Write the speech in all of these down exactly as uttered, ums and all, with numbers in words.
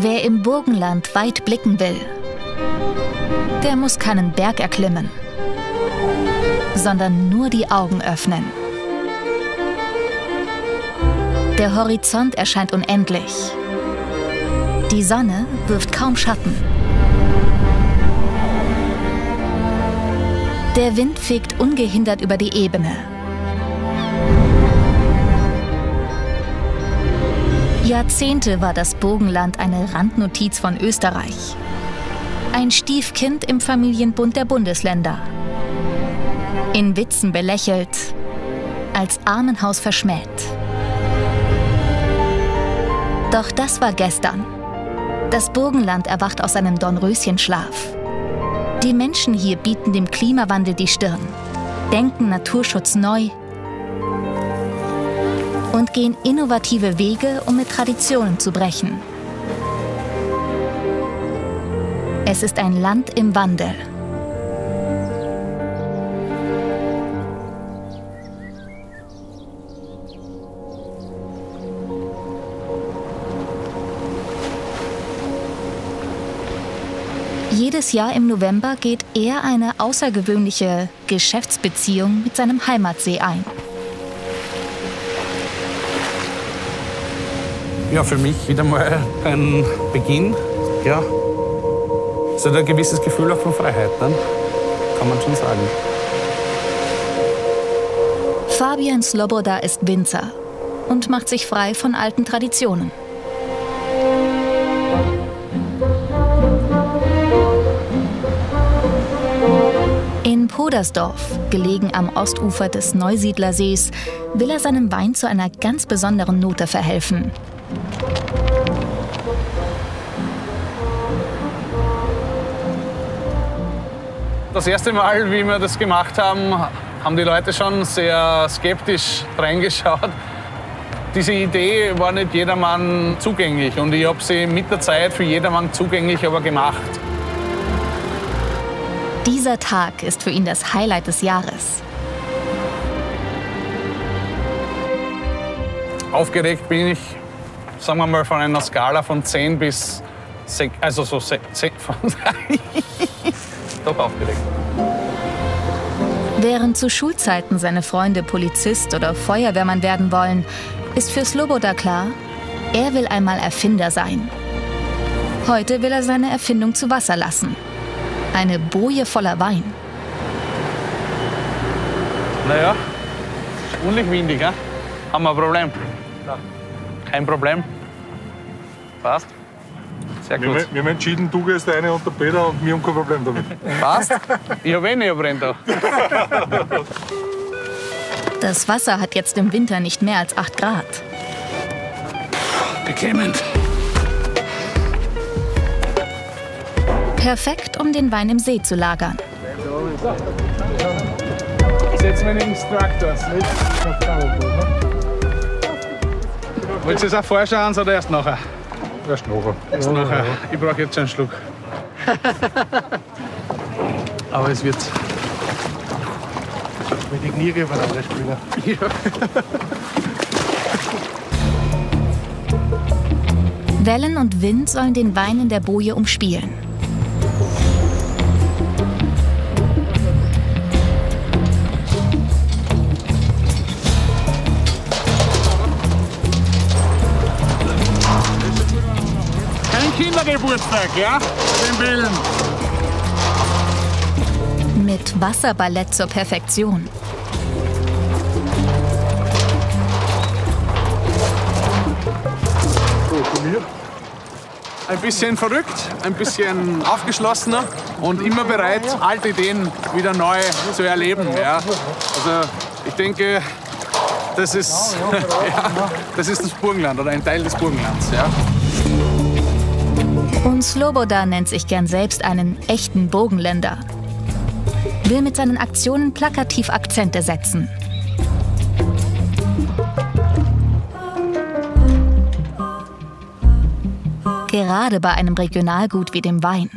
Wer im Burgenland weit blicken will, der muss keinen Berg erklimmen, sondern nur die Augen öffnen. Der Horizont erscheint unendlich. Die Sonne wirft kaum Schatten. Der Wind fegt ungehindert über die Ebene. Jahrzehnte war das Burgenland eine Randnotiz von Österreich. Ein Stiefkind im Familienbund der Bundesländer. In Witzen belächelt, als Armenhaus verschmäht. Doch das war gestern. Das Burgenland erwacht aus seinem Dornröschenschlaf. Die Menschen hier bieten dem Klimawandel die Stirn, denken Naturschutz neu und gehen innovative Wege, um mit Traditionen zu brechen. Es ist ein Land im Wandel. Jedes Jahr im November geht er eine außergewöhnliche Geschäftsbeziehung mit seinem Heimatsee ein. Ja, für mich wieder mal ein Beginn. Ja, so ein gewisses Gefühl auch von Freiheit, ne? Kann man schon sagen. Fabian Sloboda ist Winzer und macht sich frei von alten Traditionen. In Podersdorf, gelegen am Ostufer des Neusiedlersees, will er seinem Wein zu einer ganz besonderen Note verhelfen. Das erste Mal, wie wir das gemacht haben, haben die Leute schon sehr skeptisch reingeschaut. Diese Idee war nicht jedermann zugänglich und ich habe sie mit der Zeit für jedermann zugänglich aber gemacht. Dieser Tag ist für ihn das Highlight des Jahres. Aufgeregt bin ich, sagen wir mal, von einer Skala von zehn bis sechs, also so zehn, von doch aufgeregt. Während zu Schulzeiten seine Freunde Polizist oder Feuerwehrmann werden wollen, ist für Sloboda klar, er will einmal Erfinder sein. Heute will er seine Erfindung zu Wasser lassen. Eine Boje voller Wein. Naja, ordentlich windig, ja? Haben wir ein Problem? Ja. Kein Problem? Passt? Sehr gut. Wir, wir haben entschieden, du gehst eine und der Peter und wir haben kein Problem damit. Passt? Ich habe eh nicht brennt da. Das Wasser hat jetzt im Winter nicht mehr als acht Grad. Beklemmend. Perfekt, um den Wein im See zu lagern. Setzen wir den Instruktors. Wollt ihr es auch vorher schauen oder erst nachher? Erst nachher. Erst nachher. Ich brauche jetzt schon einen Schluck. Aber es wird. Mit die Knie geben, andere Spieler. Ja. Wellen und Wind sollen den Wein in der Boje umspielen. Kindergeburtstag, ja? Den Willen. Mit Wasserballett zur Perfektion. So, von mir. Ein bisschen verrückt, ein bisschen aufgeschlossener und immer bereit, alte Ideen wieder neu zu erleben. Ja? Also ich denke, das ist, ja, das ist das Burgenland oder ein Teil des Burgenlands. Ja? Und Sloboda nennt sich gern selbst einen echten Burgenländer. Will mit seinen Aktionen plakativ Akzente setzen. Gerade bei einem Regionalgut wie dem Wein.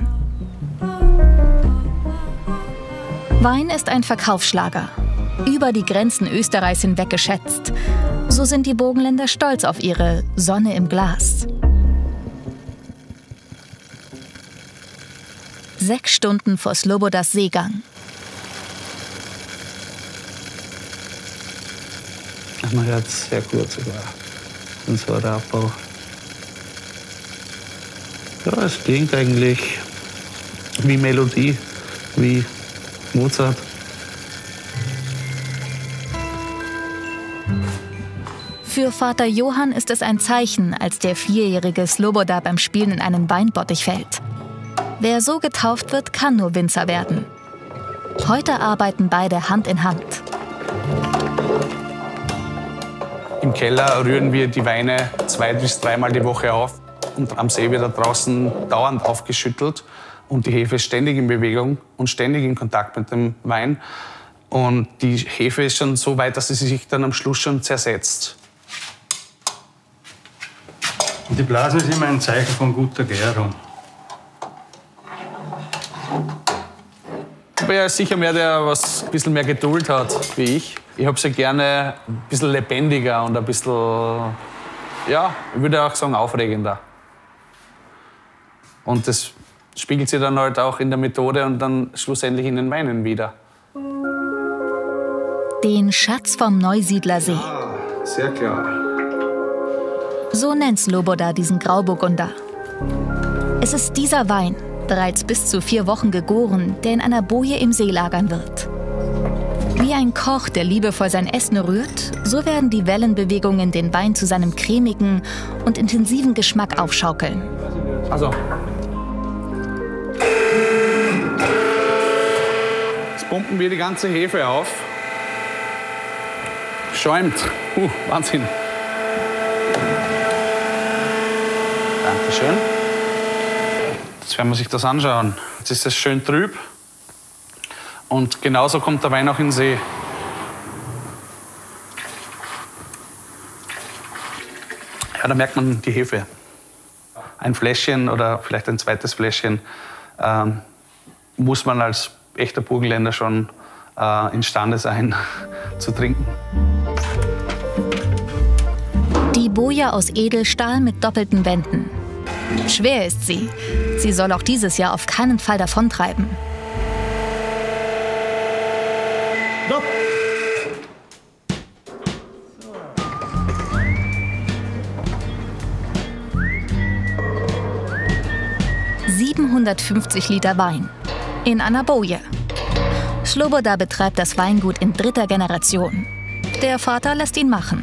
Wein ist ein Verkaufsschlager, über die Grenzen Österreichs hinweg geschätzt. So sind die Burgenländer stolz auf ihre Sonne im Glas. Sechs Stunden vor Slobodas Seegang. Man hört es sehr gut sogar. Und zwar der Abbau. Ja, es klingt eigentlich wie Melodie, wie Mozart. Für Vater Johann ist es ein Zeichen, als der vierjährige Sloboda beim Spielen in einen Weinbottich fällt. Wer so getauft wird, kann nur Winzer werden. Heute arbeiten beide Hand in Hand. Im Keller rühren wir die Weine zwei bis dreimal die Woche auf. Und am See wird da draußen dauernd aufgeschüttelt. Und die Hefe ist ständig in Bewegung und ständig in Kontakt mit dem Wein. Und die Hefe ist schon so weit, dass sie sich dann am Schluss schon zersetzt. Und die Blase ist immer ein Zeichen von guter Gärung. Ich bin ja sicher mehr, der was ein bisschen mehr Geduld hat wie ich. Ich habe sie gerne ein bisschen lebendiger und ein bisschen, ja, ich würde auch sagen, aufregender. Und das spiegelt sich dann halt auch in der Methode und dann schlussendlich in den Weinen wieder. Den Schatz vom Neusiedlersee. Ja, sehr klar. So nennt Sloboda diesen Grauburgunder. Es ist dieser Wein, bereits bis zu vier Wochen gegoren, der in einer Boje im See lagern wird. Wie ein Koch, der liebevoll sein Essen rührt, so werden die Wellenbewegungen den Wein zu seinem cremigen und intensiven Geschmack aufschaukeln. Also. Jetzt pumpen wir die ganze Hefe auf. Schäumt. Uh, Wahnsinn. Dankeschön. Jetzt werden wir sich das anschauen. Jetzt ist es schön trüb. Und genauso kommt der Wein auch in den See. Ja, da merkt man die Hefe. Ein Fläschchen oder vielleicht ein zweites Fläschchen ähm, muss man als echter Burgenländer schon äh, imstande sein zu trinken. Die Boje aus Edelstahl mit doppelten Wänden. Schwer ist sie. Sie soll auch dieses Jahr auf keinen Fall davontreiben. Stopp! siebenhundertfünfzig Liter Wein in einer Boje. Sloboda betreibt das Weingut in dritter Generation. Der Vater lässt ihn machen.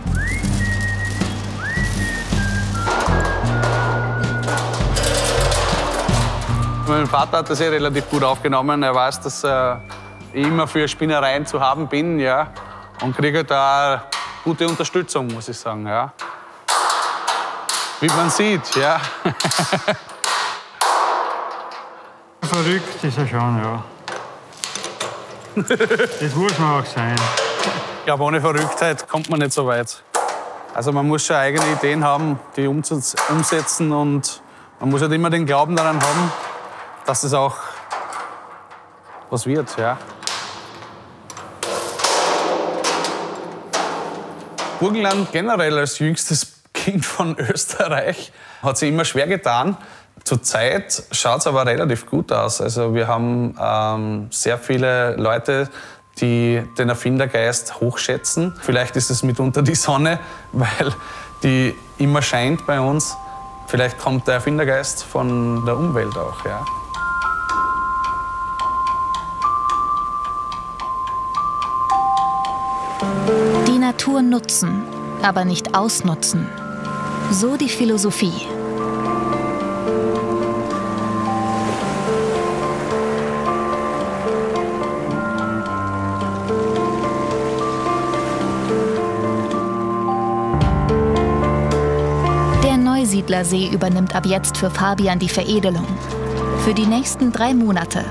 Mein Vater hat das ja relativ gut aufgenommen. Er weiß, dass äh, ich immer für Spinnereien zu haben bin, ja, und kriege da gute Unterstützung, muss ich sagen, ja. Wie man sieht, ja. Verrückt ist er schon, ja. Das muss man auch sein. Ich glaube, ohne Verrücktheit kommt man nicht so weit. Also man muss schon eigene Ideen haben, die umsetzen, und man muss halt immer den Glauben daran haben, dass es auch was wird, ja. Burgenland generell als jüngstes Kind von Österreich hat sich immer schwer getan. Zurzeit schaut es aber relativ gut aus. Also wir haben ähm, sehr viele Leute, die den Erfindergeist hochschätzen. Vielleicht ist es mitunter die Sonne, weil die immer scheint bei uns. Vielleicht kommt der Erfindergeist von der Umwelt auch, ja. Die Natur nutzen, aber nicht ausnutzen. So die Philosophie. Der Neusiedlersee übernimmt ab jetzt für Fabian die Veredelung. Für die nächsten drei Monate.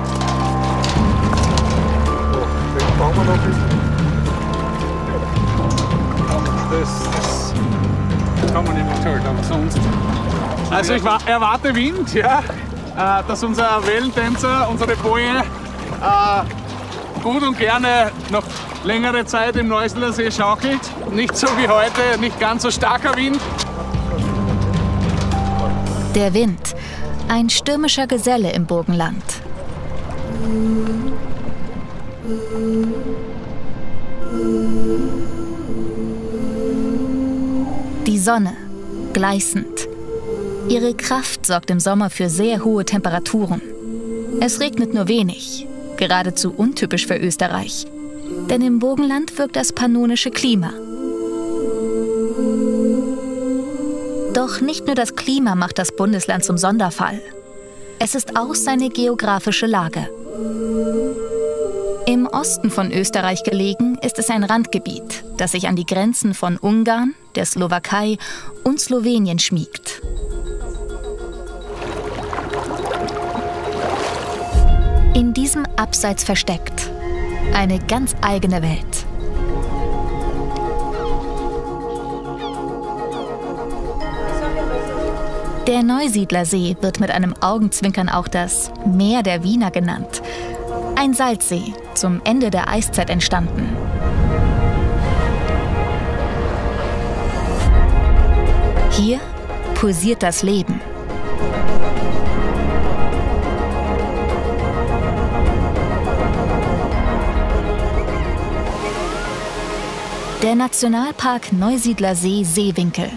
Das, das kann man nicht erzählen, aber sonst. Also ich erwarte Wind, ja, dass unser Wellentänzer, unsere Boje, gut und gerne noch längere Zeit im Neusiedlersee schaukelt. Nicht so wie heute, nicht ganz so starker Wind. Der Wind. Ein stürmischer Geselle im Burgenland. Die Sonne, gleißend. Ihre Kraft sorgt im Sommer für sehr hohe Temperaturen. Es regnet nur wenig, geradezu untypisch für Österreich. Denn im Burgenland wirkt das pannonische Klima. Doch nicht nur das Klima macht das Bundesland zum Sonderfall. Es ist auch seine geografische Lage. Im Osten von Österreich gelegen ist es ein Randgebiet, das sich an die Grenzen von Ungarn, der Slowakei und Slowenien schmiegt. In diesem Abseits versteckt eine ganz eigene Welt. Der Neusiedlersee wird mit einem Augenzwinkern auch das Meer der Wiener genannt. Ein Salzsee, zum Ende der Eiszeit entstanden. Hier pulsiert das Leben. Der Nationalpark Neusiedlersee Seewinkel.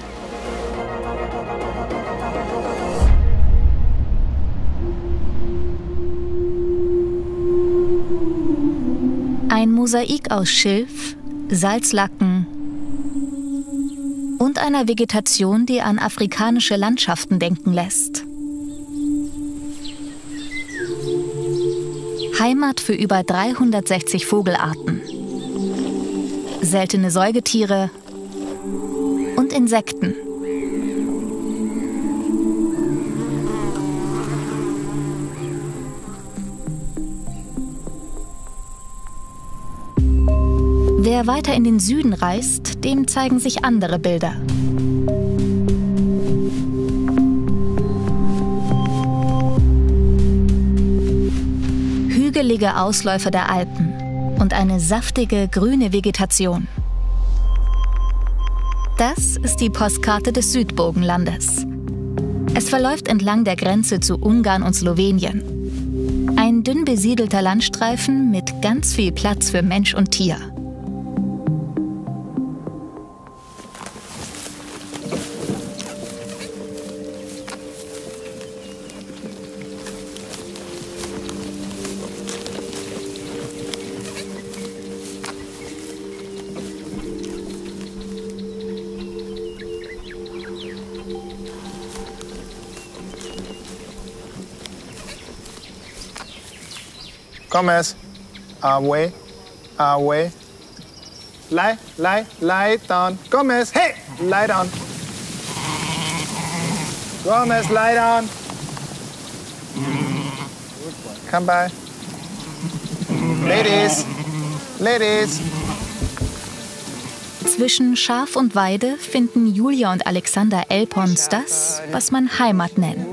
Ein Mosaik aus Schilf, Salzlacken und einer Vegetation, die an afrikanische Landschaften denken lässt. Heimat für über dreihundertsechzig Vogelarten, seltene Säugetiere und Insekten. Wer weiter in den Süden reist, dem zeigen sich andere Bilder. Hügelige Ausläufer der Alpen und eine saftige grüne Vegetation. Das ist die Postkarte des Südburgenlandes. Es verläuft entlang der Grenze zu Ungarn und Slowenien. Ein dünn besiedelter Landstreifen mit ganz viel Platz für Mensch und Tier. Gomez, away, away. Lie, lie, lie down. Gomez, hey, lie down. Gomez, lie down. Come by. Ladies, ladies. Zwischen Schaf und Weide finden Julia und Alexander Elbhons das, was man Heimat nennt.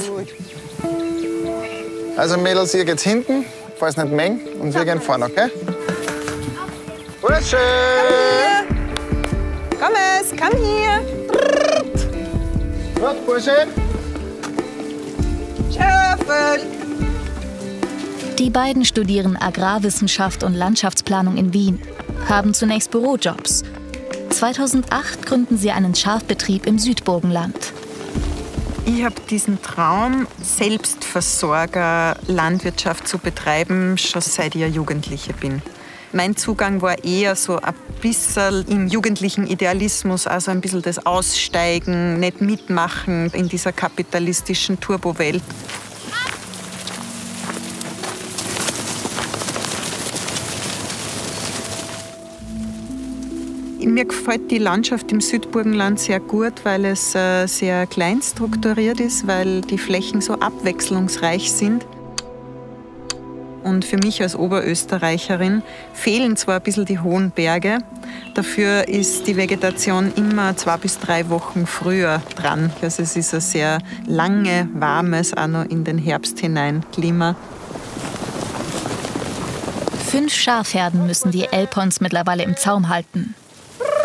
Also Mädels, ihr geht's hinten, falls nicht mengen, und wir gehen vorne, okay? Burschen! Gomez, komm hier! Gut, Burschen! Schöffel! Die beiden studieren Agrarwissenschaft und Landschaftsplanung in Wien, haben zunächst Bürojobs. zweitausendacht gründen sie einen Schafbetrieb im Südburgenland. Ich habe diesen Traum, Selbstversorger Landwirtschaft zu betreiben, schon seit ich eine Jugendliche bin. Mein Zugang war eher so ein bisschen im jugendlichen Idealismus, also ein bisschen das Aussteigen, nicht mitmachen in dieser kapitalistischen Turbowelt. Mir gefällt die Landschaft im Südburgenland sehr gut, weil es äh, sehr klein strukturiert ist, weil die Flächen so abwechslungsreich sind. Und für mich als Oberösterreicherin fehlen zwar ein bisschen die hohen Berge, dafür ist die Vegetation immer zwei bis drei Wochen früher dran. Also es ist ein sehr lange, warmes, auch noch in den Herbst hinein Klima. Fünf Schafherden müssen die Elbhons mittlerweile im Zaum halten.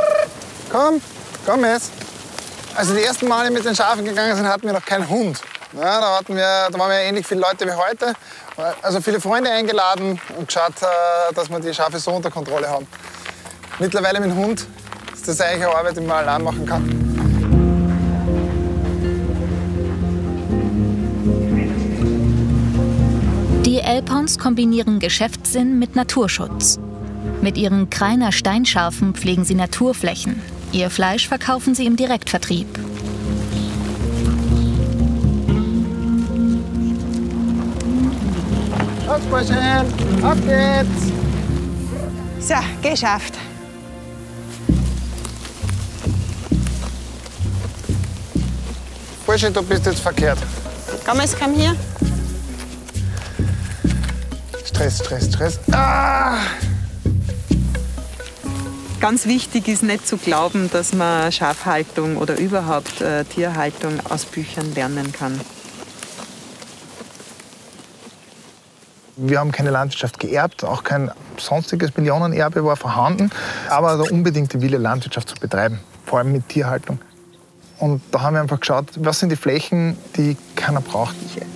Komm, komm jetzt. Also die ersten Male mit den Schafen gegangen sind, hatten wir noch keinen Hund. Ja, da, hatten wir, da waren wir ähnlich viele Leute wie heute. Also viele Freunde eingeladen und geschaut, dass wir die Schafe so unter Kontrolle haben. Mittlerweile mit dem Hund ist das eigentlich eine Arbeit, die man allein machen kann. Die Elbhorns kombinieren Geschäftssinn mit Naturschutz. Mit ihren Krainer Steinschafen pflegen sie Naturflächen. Ihr Fleisch verkaufen sie im Direktvertrieb. Auf, Burschen! Auf geht's! So, geschafft. Bursche, du bist jetzt verkehrt. Komm, es komm hier. Stress, Stress, Stress. Ah! Ganz wichtig ist nicht zu glauben, dass man Schafhaltung oder überhaupt äh, Tierhaltung aus Büchern lernen kann. Wir haben keine Landwirtschaft geerbt, auch kein sonstiges Millionenerbe war vorhanden, aber der unbedingte Wille, Landwirtschaft zu betreiben, vor allem mit Tierhaltung. Und da haben wir einfach geschaut, was sind die Flächen, die keiner braucht.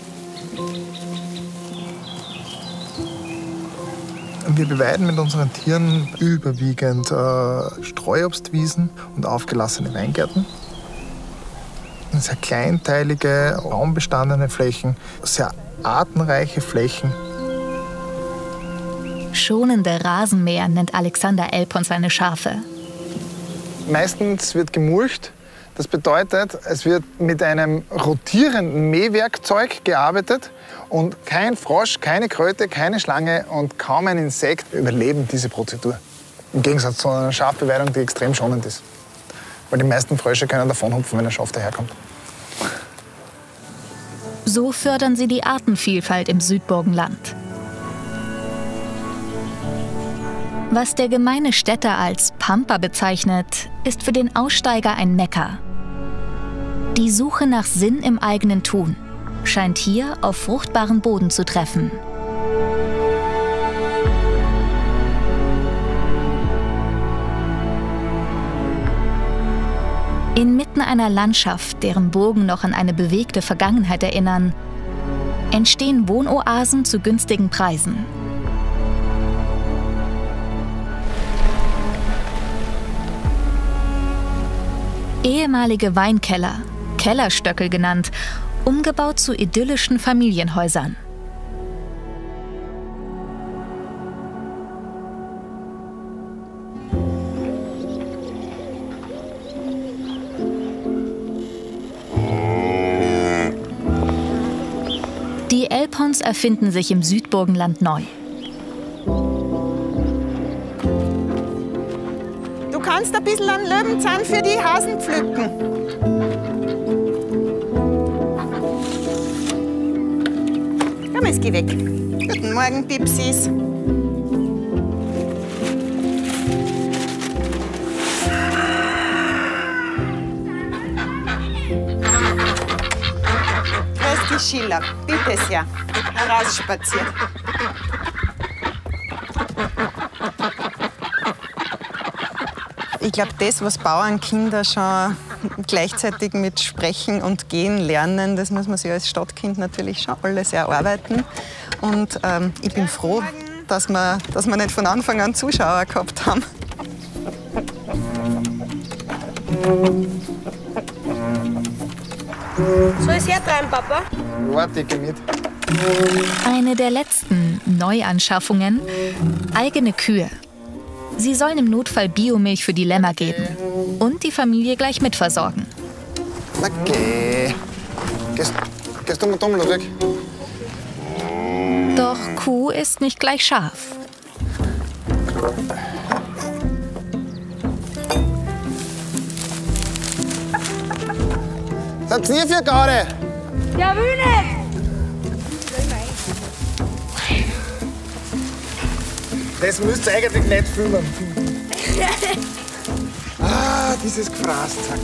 Wir beweiden mit unseren Tieren überwiegend äh, Streuobstwiesen und aufgelassene Weingärten. Sehr kleinteilige, raumbestandene Flächen, sehr artenreiche Flächen. Schonende Rasenmäher nennt Alexander Elbhorn seine Schafe. Meistens wird gemulcht. Das bedeutet, es wird mit einem rotierenden Mähwerkzeug gearbeitet und kein Frosch, keine Kröte, keine Schlange und kaum ein Insekt überleben diese Prozedur. Im Gegensatz zu einer Schafbeweidung, die extrem schonend ist. Weil die meisten Frösche können davonhupfen, wenn ein Schaf daherkommt. So fördern sie die Artenvielfalt im Südburgenland. Was der gemeine Städter als Pampa bezeichnet, ist für den Aussteiger ein Mekka. Die Suche nach Sinn im eigenen Tun scheint hier auf fruchtbaren Boden zu treffen. Inmitten einer Landschaft, deren Burgen noch an eine bewegte Vergangenheit erinnern, entstehen Wohnoasen zu günstigen Preisen. Ehemalige Weinkeller, Kellerstöckel genannt, umgebaut zu idyllischen Familienhäusern. Die Elbhorns erfinden sich im Südburgenland neu. Du kannst ein bisschen an Löwenzahn für die Hasen pflücken. Komm, jetzt geh weg. Guten Morgen, Pipsis. Grüß dich, Schiller. Bitte sehr. Herausspaziert. Ich glaube, das, was Bauernkinder schon gleichzeitig mit Sprechen und Gehen lernen, das muss man sich als Stadtkind natürlich schon alles erarbeiten. Und ähm, ich bin froh, dass wir, dass wir nicht von Anfang an Zuschauer gehabt haben. Soll ich hertreiben, Papa? Warte, ich geh mit. Eine der letzten Neuanschaffungen: eigene Kühe. Sie sollen im Notfall Biomilch für die Lämmer geben und die Familie gleich mitversorgen. Na geh. Gehst, gehst du mal dumm, Ludwig? Doch Kuh ist nicht gleich Schaf. Seid ihr für Garde? Ja, will nicht! Das müsst ihr eigentlich nicht filmen. Ah, dieses Gefraß, zack.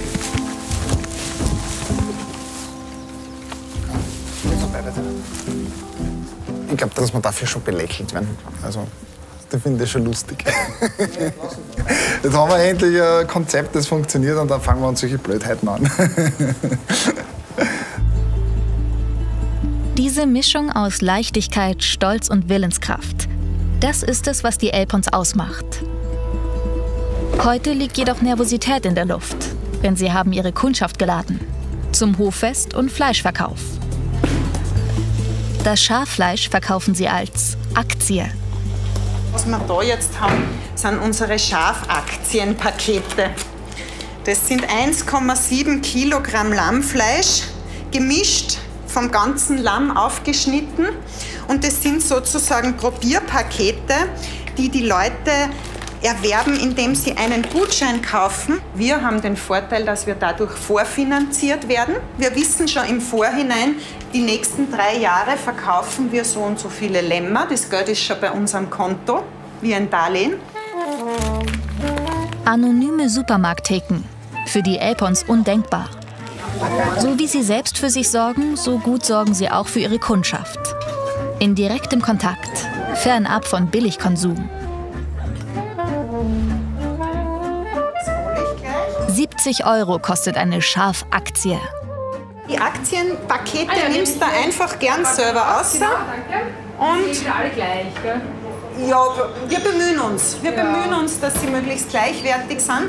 Ich glaube, dass wir dafür schon belächelt werden. Also, das finde ich schon lustig. Jetzt haben wir endlich ein Konzept, das funktioniert, und dann fangen wir uns solche Blödheiten an. Diese Mischung aus Leichtigkeit, Stolz und Willenskraft, das ist es, was die Elbhons ausmacht. Heute liegt jedoch Nervosität in der Luft, denn sie haben ihre Kundschaft geladen. Zum Hoffest und Fleischverkauf. Das Schaffleisch verkaufen sie als Aktie. Was wir da jetzt haben, sind unsere Schafaktienpakete. Das sind eins Komma sieben Kilogramm Lammfleisch, gemischt, vom ganzen Lamm aufgeschnitten. Und das sind sozusagen Probierpakete, die die Leute erwerben, indem sie einen Gutschein kaufen. Wir haben den Vorteil, dass wir dadurch vorfinanziert werden. Wir wissen schon im Vorhinein, die nächsten drei Jahre verkaufen wir so und so viele Lämmer. Das Geld ist schon bei uns am Konto, wie ein Darlehen. Anonyme Supermarkttheken. Für die Elbhons undenkbar. So wie sie selbst für sich sorgen, so gut sorgen sie auch für ihre Kundschaft. In direktem Kontakt, fernab von Billigkonsum. siebzig Euro kostet eine Schafaktie. Die Aktienpakete ah, ja, nimmst du einfach gern selber aus. Genau, danke. Und die sind alle gleich, gell? Ja, wir bemühen uns. Wir ja. bemühen uns, dass sie möglichst gleichwertig sind.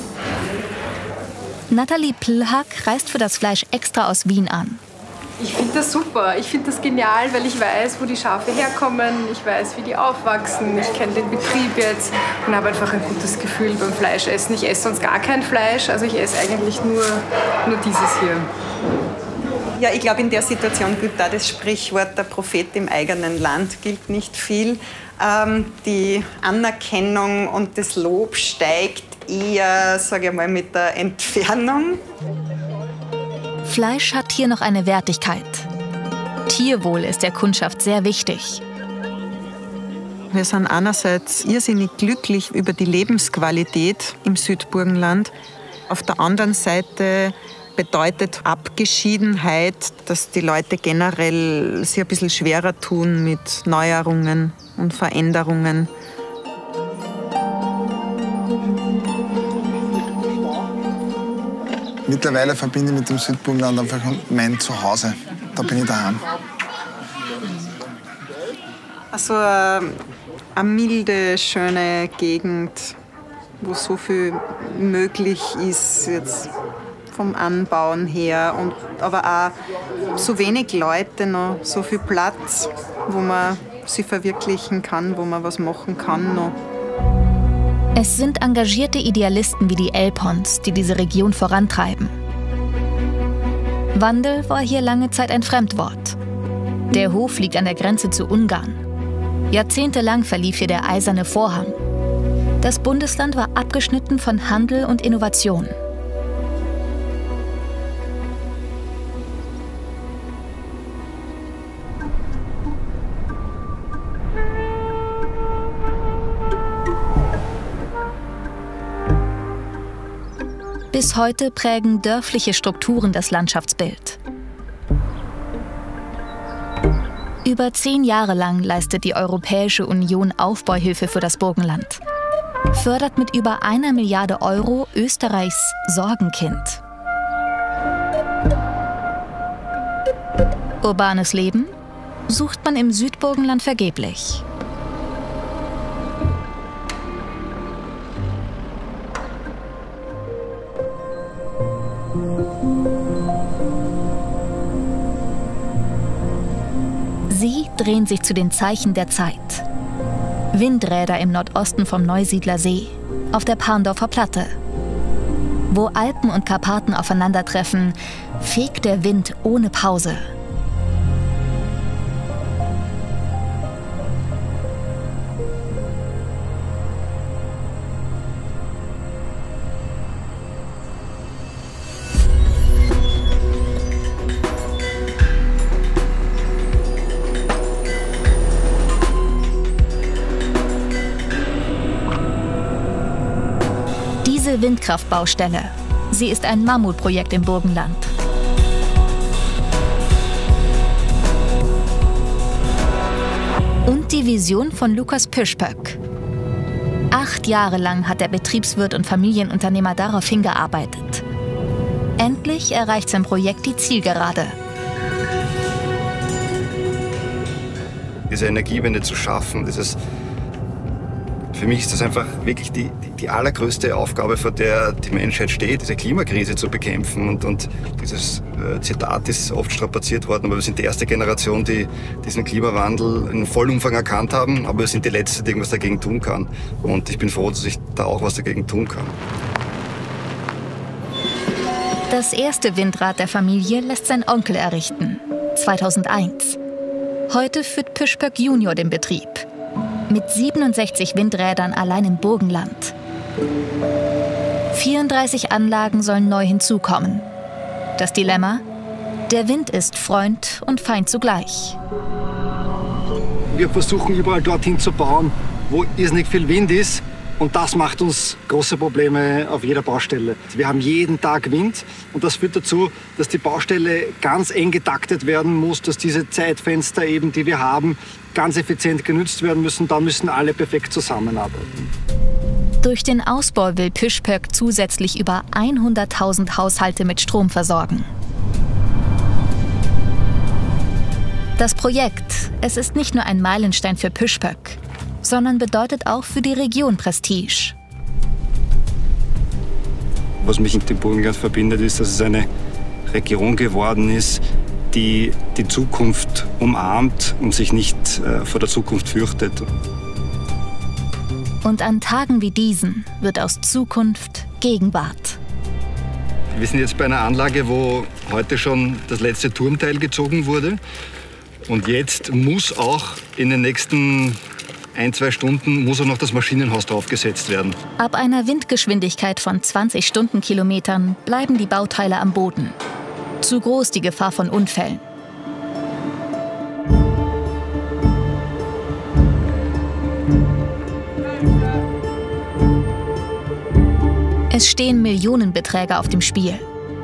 Nathalie Plhak reist für das Fleisch extra aus Wien an. Ich finde das super. Ich finde das genial, weil ich weiß, wo die Schafe herkommen. Ich weiß, wie die aufwachsen. Ich kenne den Betrieb jetzt und habe einfach ein gutes Gefühl beim Fleischessen. Ich esse sonst gar kein Fleisch. Also ich esse eigentlich nur, nur dieses hier. Ja, ich glaube, in der Situation gilt da das Sprichwort, der Prophet im eigenen Land gilt nicht viel. Ähm, die Anerkennung und das Lob steigt eher, sage ich mal, mit der Entfernung. Fleisch hat hier noch eine Wertigkeit. Tierwohl ist der Kundschaft sehr wichtig. Wir sind einerseits irrsinnig glücklich über die Lebensqualität im Südburgenland. Auf der anderen Seite bedeutet Abgeschiedenheit, dass die Leute generell sich ein bisschen schwerer tun mit Neuerungen und Veränderungen. Mittlerweile verbinde ich mit dem Südburgenland einfach mein Zuhause. Da bin ich daheim. Also eine milde, schöne Gegend, wo so viel möglich ist jetzt vom Anbauen her, und aber auch so wenig Leute noch, so viel Platz, wo man sich verwirklichen kann, wo man was machen kann noch. Es sind engagierte Idealisten wie die Elbhons, die diese Region vorantreiben. Wandel war hier lange Zeit ein Fremdwort. Der Hof liegt an der Grenze zu Ungarn. Jahrzehntelang verlief hier der eiserne Vorhang. Das Bundesland war abgeschnitten von Handel und Innovation. Bis heute prägen dörfliche Strukturen das Landschaftsbild. Über zehn Jahre lang leistet die Europäische Union Aufbauhilfe für das Burgenland. Fördert mit über einer Milliarde Euro Österreichs Sorgenkind. Urbanes Leben sucht man im Südburgenland vergeblich. Sie drehen sich zu den Zeichen der Zeit. Windräder im Nordosten vom Neusiedler See, auf der Parndorfer Platte. Wo Alpen und Karpaten aufeinandertreffen, fegt der Wind ohne Pause. Diese Windkraftbaustelle, sie ist ein Mammutprojekt im Burgenland. Und die Vision von Lukas Pischpöck. Acht Jahre lang hat der Betriebswirt und Familienunternehmer darauf hingearbeitet. Endlich erreicht sein Projekt die Zielgerade. diese Energiewende zu schaffen. Dieses, für mich ist das einfach wirklich die, die, die allergrößte Aufgabe, vor der die Menschheit steht, diese Klimakrise zu bekämpfen. Und, und dieses äh, Zitat ist oft strapaziert worden, aber wir sind die erste Generation, die diesen Klimawandel in Vollumfang erkannt haben, aber wir sind die letzte, die irgendwas dagegen tun kann. Und ich bin froh, dass ich da auch was dagegen tun kann. Das erste Windrad der Familie lässt sein Onkel errichten, zweitausendeins. Heute führt Pischpöck Junior den Betrieb. Mit siebenundsechzig Windrädern allein im Burgenland. vierunddreißig Anlagen sollen neu hinzukommen. Das Dilemma? Der Wind ist Freund und Feind zugleich. Wir versuchen überall dorthin zu bauen, wo irrsinnig viel Wind ist. Und das macht uns große Probleme auf jeder Baustelle. Wir haben jeden Tag Wind und das führt dazu, dass die Baustelle ganz eng getaktet werden muss, dass diese Zeitfenster, eben, die wir haben, ganz effizient genutzt werden müssen. Da müssen alle perfekt zusammenarbeiten. Durch den Ausbau will Pischpöck zusätzlich über hunderttausend Haushalte mit Strom versorgen. Das Projekt, es ist nicht nur ein Meilenstein für Pischpöck, sondern bedeutet auch für die Region Prestige. Was mich mit dem Burgenland verbindet, ist, dass es eine Region geworden ist, die die Zukunft umarmt und sich nicht äh, vor der Zukunft fürchtet. Und an Tagen wie diesen wird aus Zukunft Gegenwart. Wir sind jetzt bei einer Anlage, wo heute schon das letzte Turmteil gezogen wurde. Und jetzt muss auch in den nächsten ein, zwei Stunden muss auch noch das Maschinenhaus draufgesetzt werden. Ab einer Windgeschwindigkeit von zwanzig Stundenkilometern bleiben die Bauteile am Boden. Zu groß die Gefahr von Unfällen. Es stehen Millionenbeträge auf dem Spiel.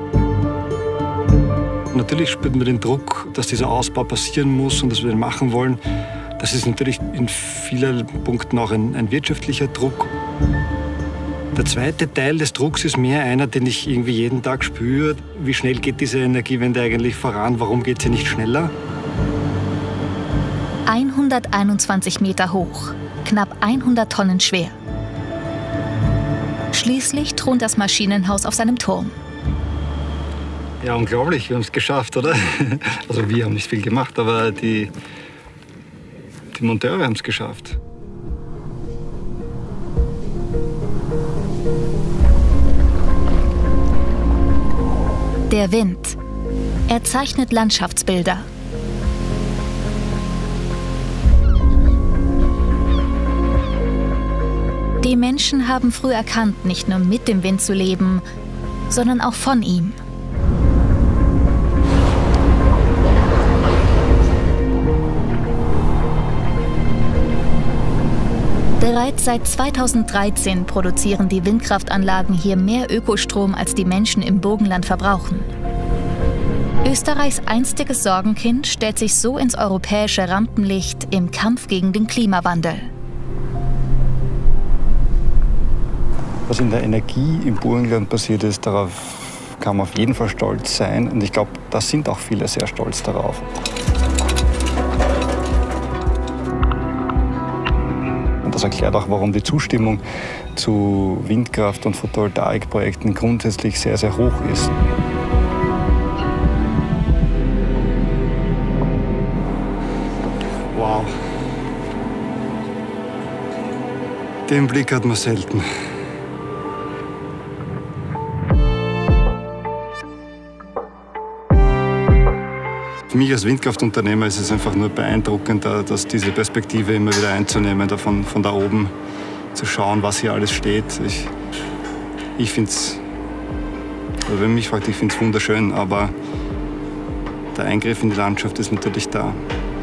Natürlich spürt man den Druck, dass dieser Ausbau passieren muss und dass wir den machen wollen. Das ist natürlich in vielen Punkten auch ein, ein wirtschaftlicher Druck. Der zweite Teil des Drucks ist mehr einer, den ich irgendwie jeden Tag spüre. Wie schnell geht diese Energiewende eigentlich voran? Warum geht sie nicht schneller? hunderteinundzwanzig Meter hoch, knapp hundert Tonnen schwer. Schließlich thront das Maschinenhaus auf seinem Turm. Ja, unglaublich, wir haben es geschafft, oder? Also wir haben nicht viel gemacht, aber die, die Monteure haben es geschafft. Der Wind. Er zeichnet Landschaftsbilder. Die Menschen haben früh erkannt, nicht nur mit dem Wind zu leben, sondern auch von ihm. Bereits seit zweitausenddreizehn produzieren die Windkraftanlagen hier mehr Ökostrom, als die Menschen im Burgenland verbrauchen. Österreichs einstiges Sorgenkind stellt sich so ins europäische Rampenlicht im Kampf gegen den Klimawandel. Was in der Energie im Burgenland passiert ist, darauf kann man auf jeden Fall stolz sein. Und ich glaube, da sind auch viele sehr stolz darauf. Und das erklärt auch, warum die Zustimmung zu Windkraft- und Photovoltaikprojekten grundsätzlich sehr, sehr hoch ist. Wow. Den Blick hat man selten. Für mich als Windkraftunternehmer ist es einfach nur beeindruckend, dass diese Perspektive immer wieder einzunehmen, davon, von da oben zu schauen, was hier alles steht. Ich, ich finde es, also wenn mich fragt, ich finde es wunderschön, aber der Eingriff in die Landschaft ist natürlich da.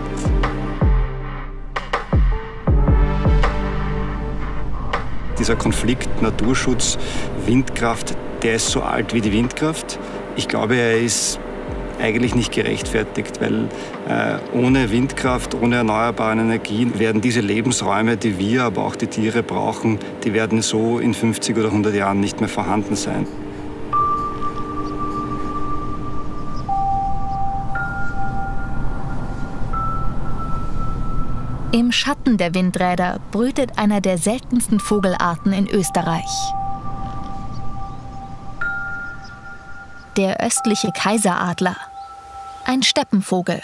Dieser Konflikt Naturschutz, Windkraft, der ist so alt wie die Windkraft. Ich glaube, er ist eigentlich nicht gerechtfertigt, weil äh, ohne Windkraft, ohne erneuerbare Energien werden diese Lebensräume, die wir, aber auch die Tiere brauchen, die werden so in fünfzig oder hundert Jahren nicht mehr vorhanden sein. Im Schatten der Windräder brütet einer der seltensten Vogelarten in Österreich. Der östliche Kaiseradler, ein Steppenvogel.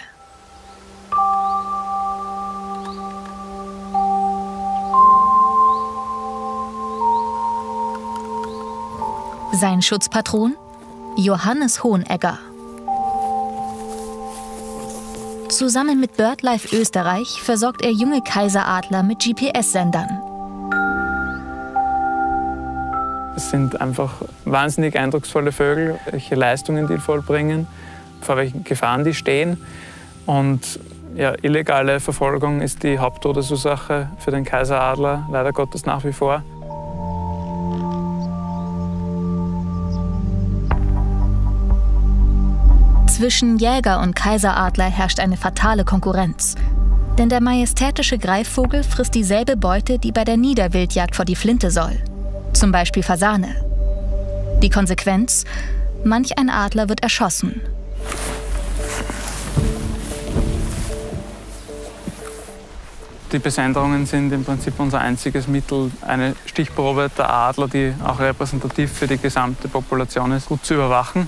Sein Schutzpatron? Johannes Hohenegger. Zusammen mit BirdLife Österreich versorgt er junge Kaiseradler mit G P S-Sendern. Es sind einfach wahnsinnig eindrucksvolle Vögel, welche Leistungen die vollbringen, vor welchen Gefahren die stehen. Und ja, illegale Verfolgung ist die Haupttodesursache für den Kaiseradler, leider Gottes nach wie vor. Zwischen Jäger und Kaiseradler herrscht eine fatale Konkurrenz. Denn der majestätische Greifvogel frisst dieselbe Beute, die bei der Niederwildjagd vor die Flinte soll. Zum Beispiel Fasane. Die Konsequenz? Manch ein Adler wird erschossen. Die Besenderungen sind im Prinzip unser einziges Mittel, eine Stichprobe der Adler, die auch repräsentativ für die gesamte Population ist, gut zu überwachen.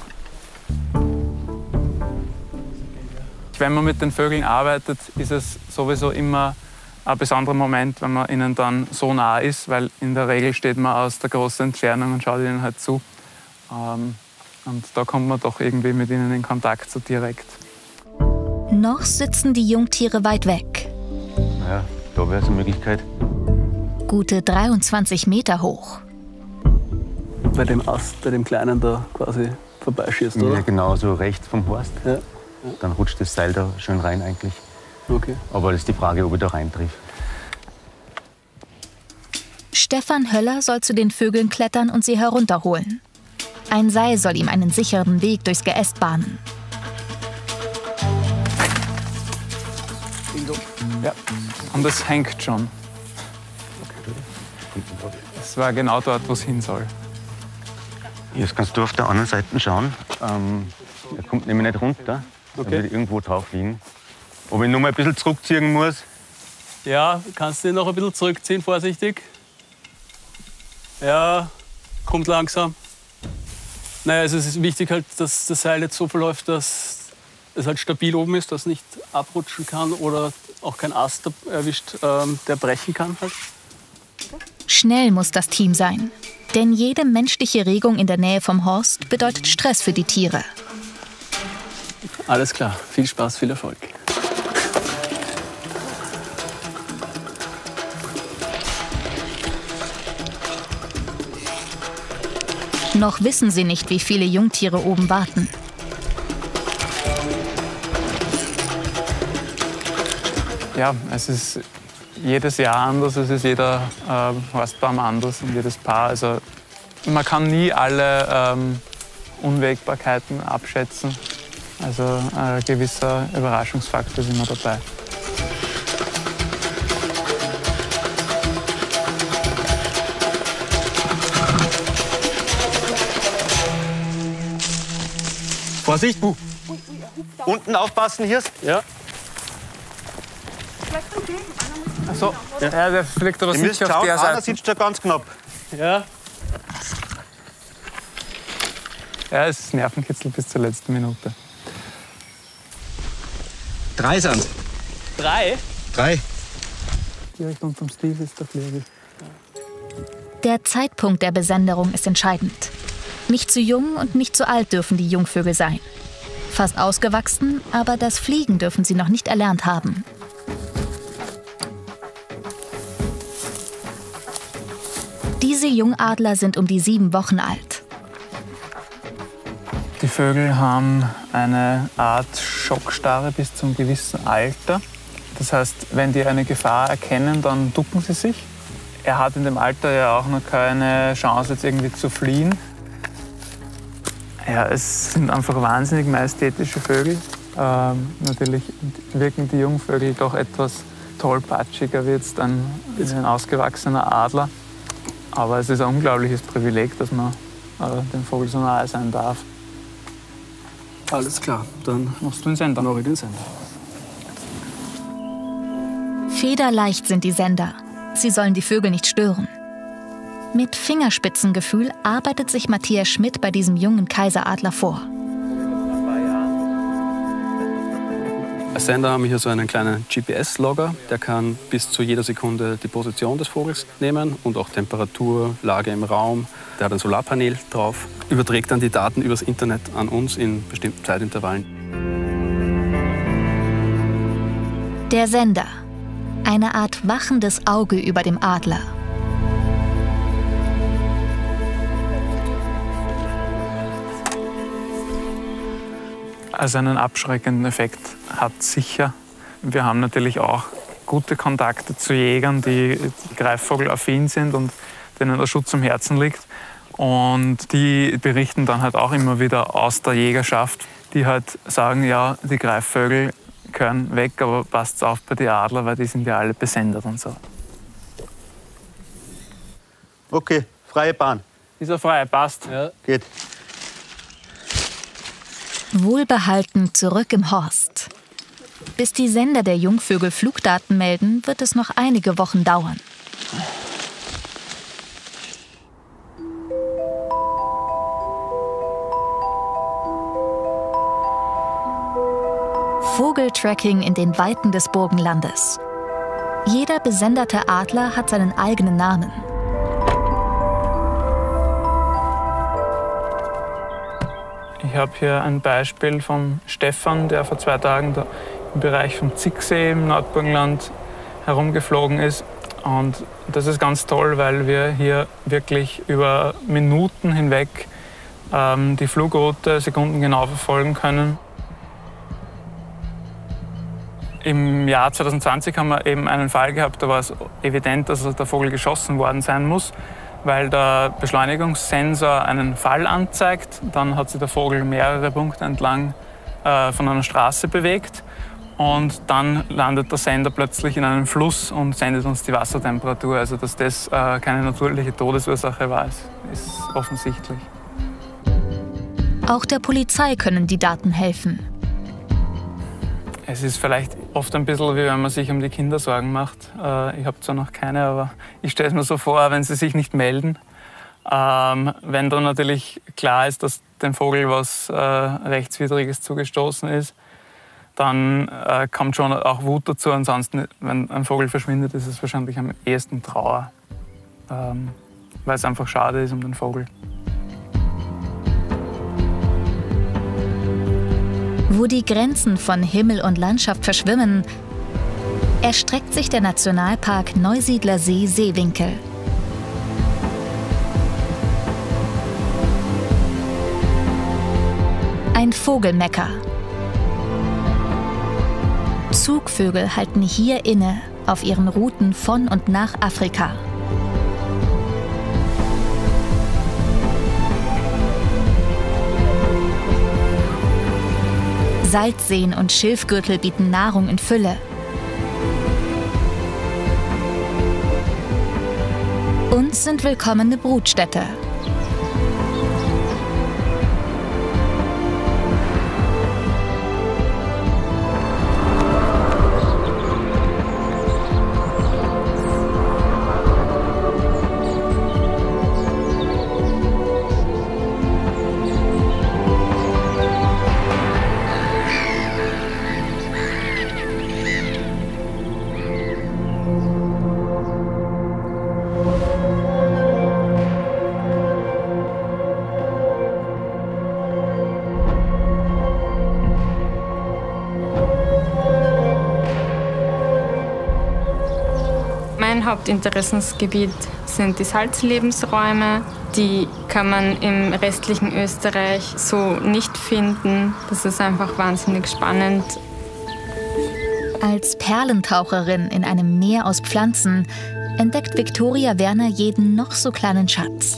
Wenn man mit den Vögeln arbeitet, ist es sowieso immer ein besonderer Moment, wenn man ihnen dann so nah ist, weil in der Regel steht man aus der großen Entfernung und schaut ihnen halt zu. Und da kommt man doch irgendwie mit ihnen in Kontakt so direkt. Noch sitzen die Jungtiere weit weg. Ja, da wäre es eine Möglichkeit. Gute dreiundzwanzig Meter hoch. Bei dem Ast, bei dem Kleinen da quasi vorbeischießt, oder? Ja, genau, so rechts vom Horst. Ja. Dann rutscht das Seil da schön rein eigentlich. Okay. Aber das ist die Frage, ob ich da reintrifft. Stefan Höller soll zu den Vögeln klettern und sie herunterholen. Ein Seil soll ihm einen sicheren Weg durchs Geäst bahnen. Ja, und es hängt schon. Es war genau dort, wo es hin soll. Jetzt kannst du auf der anderen Seite schauen. Ähm, er kommt nämlich nicht runter. Okay. Er wird irgendwo drauf liegen. Ob ich nur mal ein bisschen zurückziehen muss? Ja, kannst du noch ein bisschen zurückziehen, vorsichtig. Ja, kommt langsam. Naja, also es ist wichtig, halt, dass das Seil jetzt so verläuft, dass es halt stabil oben ist, dass es nicht abrutschen kann oder auch kein Ast erwischt, ähm, der brechen kann. Halt. Schnell muss das Team sein. Denn jede menschliche Regung in der Nähe vom Horst bedeutet Stress für die Tiere. Alles klar. Viel Spaß, viel Erfolg. Noch wissen sie nicht, wie viele Jungtiere oben warten. Ja, es ist jedes Jahr anders, es ist jeder äh, Horstbaum anders und jedes Paar. Also man kann nie alle ähm, Unwägbarkeiten abschätzen. Also ein gewisser Überraschungsfaktor ist immer dabei. Vorsicht! Uh. Unten aufpassen, hier. Ja. Ach so. Ja, ja, der fliegt aber sicher auf der Seite. Einer sitzt da ganz knapp. Ja. Ja, es ist Nervenkitzel bis zur letzten Minute. Drei sind. Drei? Drei. Direkt unterm Stiel ist der Flegel. Der Zeitpunkt der Besenderung ist entscheidend. Nicht zu jung und nicht zu alt dürfen die Jungvögel sein. Fast ausgewachsen, aber das Fliegen dürfen sie noch nicht erlernt haben. Diese Jungadler sind um die sieben Wochen alt. Die Vögel haben eine Art Schockstarre bis zum gewissen Alter. Das heißt, wenn die eine Gefahr erkennen, dann ducken sie sich. Er hat in dem Alter ja auch noch keine Chance, jetzt irgendwie zu fliehen. Ja, es sind einfach wahnsinnig majestätische Vögel. Ähm, natürlich wirken die Jungvögel doch etwas tollpatschiger wie jetzt ein, ein ausgewachsener Adler. Aber es ist ein unglaubliches Privileg, dass man äh, dem Vogel so nahe sein darf. Alles klar, dann machst du den Sender. Mach ich den Sender. Federleicht sind die Sender. Sie sollen die Vögel nicht stören. Mit Fingerspitzengefühl arbeitet sich Matthias Schmidt bei diesem jungen Kaiseradler vor. Als Sender habe ich also einen kleinen G P S-Logger, der kann bis zu jeder Sekunde die Position des Vogels nehmen und auch Temperatur, Lage im Raum. Der hat ein Solarpanel drauf, überträgt dann die Daten übers Internet an uns in bestimmten Zeitintervallen. Der Sender. Eine Art wachendes Auge über dem Adler. Also einen abschreckenden Effekt hat sicher. Wir haben natürlich auch gute Kontakte zu Jägern, die greifvogelaffin sind und denen der Schutz am Herzen liegt. Und die berichten dann halt auch immer wieder aus der Jägerschaft, die halt sagen, ja, die Greifvögel gehören weg, aber passt auf bei den Adler, weil die sind ja alle besendet und so. Okay, freie Bahn. Ist ja frei, passt. Ja. Geht. Wohlbehalten zurück im Horst. Bis die Sender der Jungvögel Flugdaten melden, wird es noch einige Wochen dauern. Vogeltracking in den Weiten des Burgenlandes. Jeder besenderte Adler hat seinen eigenen Namen. Ich habe hier ein Beispiel von Stefan, der vor zwei Tagen da im Bereich vom Zicksee im Nordburgenland herumgeflogen ist. Und das ist ganz toll, weil wir hier wirklich über Minuten hinweg ähm, die Flugroute sekundengenau verfolgen können. Im Jahr zwanzig zwanzig haben wir eben einen Fall gehabt, da war es evident, dass der Vogel geschossen worden sein muss, weil der Beschleunigungssensor einen Fall anzeigt. Dann hat sich der Vogel mehrere Punkte entlang äh, von einer Straße bewegt und dann landet der Sender plötzlich in einem Fluss und sendet uns die Wassertemperatur. Also dass das äh, keine natürliche Todesursache war, ist, ist offensichtlich. Auch der Polizei können die Daten helfen. Es ist vielleicht oft ein bisschen, wie wenn man sich um die Kinder Sorgen macht. Äh, ich habe zwar noch keine, aber ich stelle es mir so vor, wenn sie sich nicht melden. Ähm, wenn dann natürlich klar ist, dass dem Vogel was äh, Rechtswidriges zugestoßen ist, dann äh, kommt schon auch Wut dazu. Ansonsten, wenn ein Vogel verschwindet, ist es wahrscheinlich am ehesten Trauer, ähm, weil es einfach schade ist um den Vogel. Wo die Grenzen von Himmel und Landschaft verschwimmen, erstreckt sich der Nationalpark Neusiedler See-Seewinkel. Ein Vogelmecker. Zugvögel halten hier inne auf ihren Routen von und nach Afrika. Salzseen und Schilfgürtel bieten Nahrung in Fülle. Uns sind willkommene Brutstätte. Mein Hauptinteressensgebiet sind die Salzlebensräume. Die kann man im restlichen Österreich so nicht finden. Das ist einfach wahnsinnig spannend. Als Perlentaucherin in einem Meer aus Pflanzen entdeckt Viktoria Werner jeden noch so kleinen Schatz.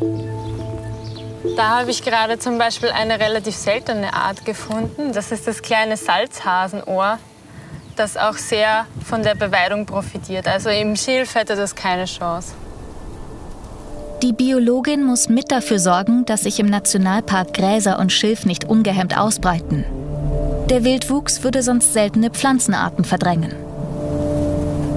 Da habe ich gerade zum Beispiel eine relativ seltene Art gefunden. Das ist das kleine Salzhasenohr, das auch sehr von der Beweidung profitiert. Also im Schilf hätte das keine Chance. Die Biologin muss mit dafür sorgen, dass sich im Nationalpark Gräser und Schilf nicht ungehemmt ausbreiten. Der Wildwuchs würde sonst seltene Pflanzenarten verdrängen.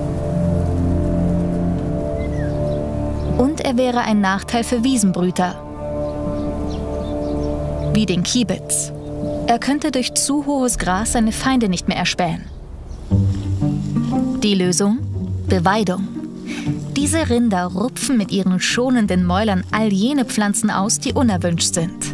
er wäre ein Nachteil für Wiesenbrüter, wie den Kiebitz. Er könnte durch zu hohes Gras seine Feinde nicht mehr erspähen. Die Lösung? Beweidung. Diese Rinder rupfen mit ihren schonenden Mäulern all jene Pflanzen aus, die unerwünscht sind.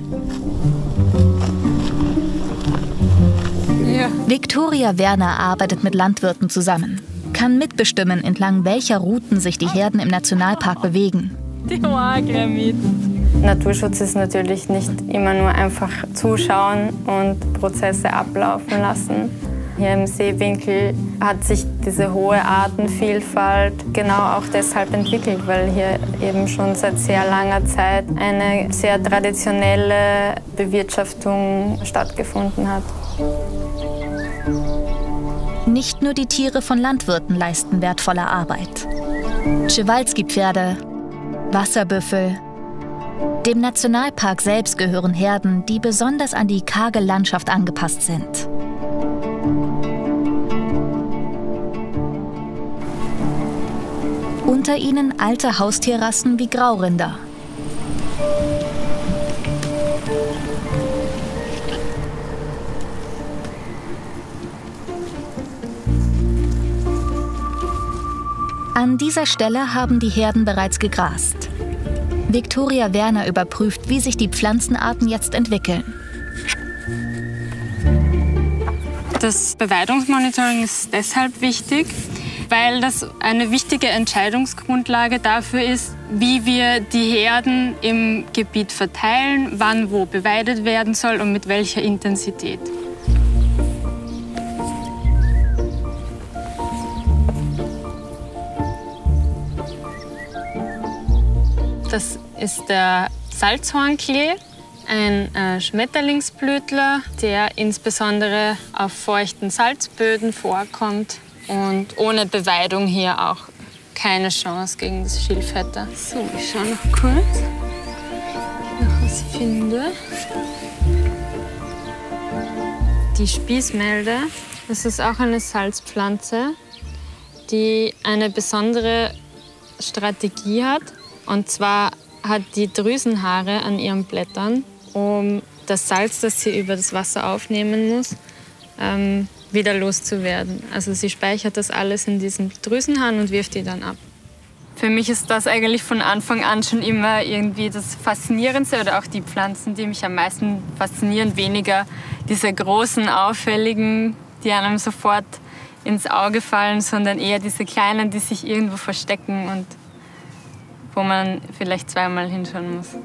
Ja. Viktoria Werner arbeitet mit Landwirten zusammen, kann mitbestimmen, entlang welcher Routen sich die Herden im Nationalpark bewegen. Die mit. Naturschutz ist natürlich nicht immer nur einfach zuschauen und Prozesse ablaufen lassen. Hier im Seewinkel hat sich diese hohe Artenvielfalt genau auch deshalb entwickelt, weil hier eben schon seit sehr langer Zeit eine sehr traditionelle Bewirtschaftung stattgefunden hat. Nicht nur die Tiere von Landwirten leisten wertvolle Arbeit. Przewalski-Pferde, Wasserbüffel. Dem Nationalpark selbst gehören Herden, die besonders an die karge Landschaft angepasst sind. Unter ihnen alte Haustierrassen wie Graurinder. An dieser Stelle haben die Herden bereits gegrast. Viktoria Werner überprüft, wie sich die Pflanzenarten jetzt entwickeln. Das Beweidungsmonitoring ist deshalb wichtig, weil das eine wichtige Entscheidungsgrundlage dafür ist, wie wir die Herden im Gebiet verteilen, wann wo beweidet werden soll und mit welcher Intensität. Das ist der Salzhornklee, ein äh, Schmetterlingsblütler, der insbesondere auf feuchten Salzböden vorkommt und ohne Beweidung hier auch keine Chance gegen das Schilfhetter. So, ich schaue noch kurz, noch was ich finde. Die Spießmelde, das ist auch eine Salzpflanze, die eine besondere Strategie hat. Und zwar hat die Drüsenhaare an ihren Blättern, um das Salz, das sie über das Wasser aufnehmen muss, ähm, wieder loszuwerden. Also sie speichert das alles in diesen Drüsenhaaren und wirft die dann ab. Für mich ist das eigentlich von Anfang an schon immer irgendwie das Faszinierendste oder auch die Pflanzen, die mich am meisten faszinieren. Weniger diese großen, auffälligen, die einem sofort ins Auge fallen, sondern eher diese kleinen, die sich irgendwo verstecken und wo man vielleicht zweimal hinschauen muss.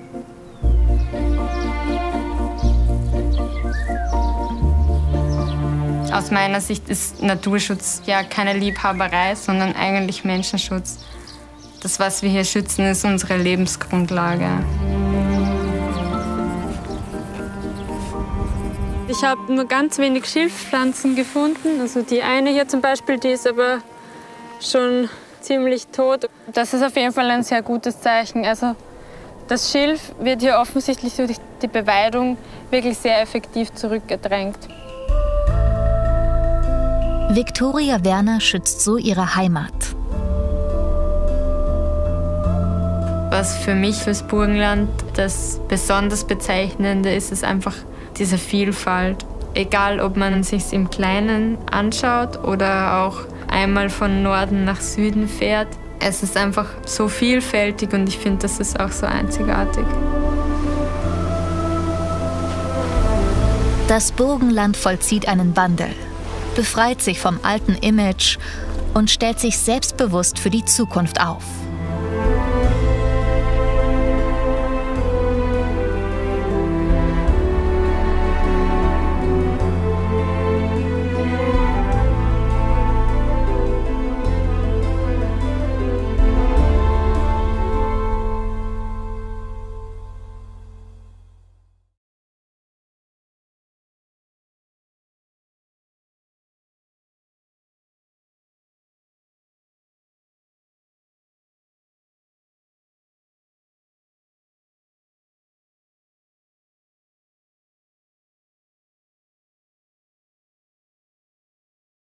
Aus meiner Sicht ist Naturschutz ja keine Liebhaberei, sondern eigentlich Menschenschutz. Das, was wir hier schützen, ist unsere Lebensgrundlage. Ich habe nur ganz wenig Schilfpflanzen gefunden. Also die eine hier zum Beispiel, die ist aber schon ziemlich tot. Das ist auf jeden Fall ein sehr gutes Zeichen. Also das Schilf wird hier offensichtlich durch die Beweidung wirklich sehr effektiv zurückgedrängt. Viktoria Werner schützt so ihre Heimat. Was für mich fürs Burgenland das besonders Bezeichnende ist, ist einfach diese Vielfalt. Egal, ob man es sich im Kleinen anschaut oder auch einmal von Norden nach Süden fährt. Es ist einfach so vielfältig und ich finde, das ist auch so einzigartig. Das Burgenland vollzieht einen Wandel, befreit sich vom alten Image und stellt sich selbstbewusst für die Zukunft auf.